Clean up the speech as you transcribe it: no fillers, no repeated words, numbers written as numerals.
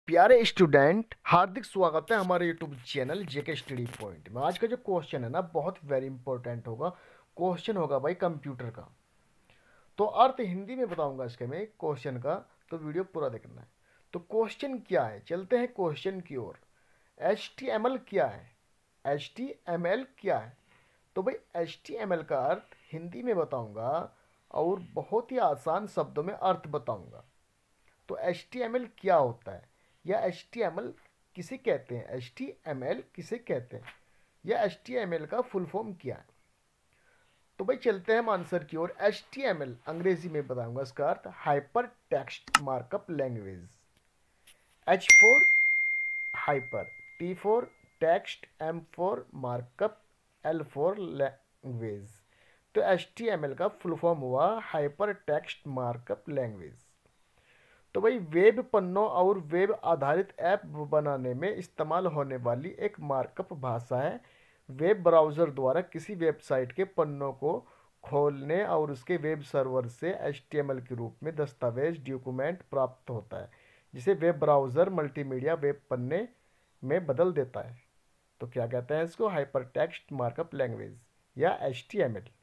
प्यारे स्टूडेंट, हार्दिक स्वागत है हमारे YouTube channel JK study point में। आज का जो क्वेश्चन है ना, बहुत वेरी इंपॉर्टेंट होगा। क्वेश्चन होगा भाई कंप्यूटर का। तो अर्थ हिंदी में बताऊंगा इसके में क्वेश्चन का, तो वीडियो पूरा देखना है। तो क्वेश्चन क्या है, चलते हैं क्वेश्चन की ओर। HTML क्या है? HTML क्या है? तो भाई HTML का अर्थ हिंदी में बताऊंगा और बहुत ही आसान शब्दों में अर्थ बताऊंगा। तो HTML क्या होता है, या HTML किसे कहते हैं, HTML किसे कहते हैं, या HTML का फुल फॉर्म क्या है? तो भाई चलते हैं हम आंसर की ओर। HTML अंग्रेजी में बताऊंगा इसका अर्थ hyper text markup language. H for hyper, T for text, M for markup, L for language. तो HTML का फुल फॉर्म हुआ हाइपर टेक्स्ट मार्कअप लैंग्वेज। तो भाई वेब पन्नों और वेब आधारित ऐप बनाने में इस्तेमाल होने वाली एक मार्कअप भाषा है। वेब ब्राउज़र द्वारा किसी वेबसाइट के पन्नों को खोलने और उसके वेब सर्वर से HTML के रूप में दस्तावेज डॉक्यूमेंट प्राप्त होता है, जिसे वेब ब्राउज़र मल्टीमीडिया वेब पन्ने में बदल देता है। तो क्या कहते हैं इसको? हाइपर टेक्स्ट मार्कअप लैंग्वेज या HTML।